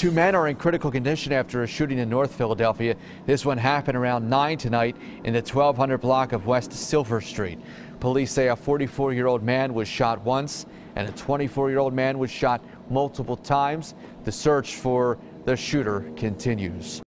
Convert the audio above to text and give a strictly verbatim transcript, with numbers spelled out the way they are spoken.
Two men are in critical condition after a shooting in North Philadelphia. This one happened around nine tonight in the twelve hundred block of West Silver Street. Police say a forty-four-year-old man was shot once and a twenty-four-year-old man was shot multiple times. The search for the shooter continues.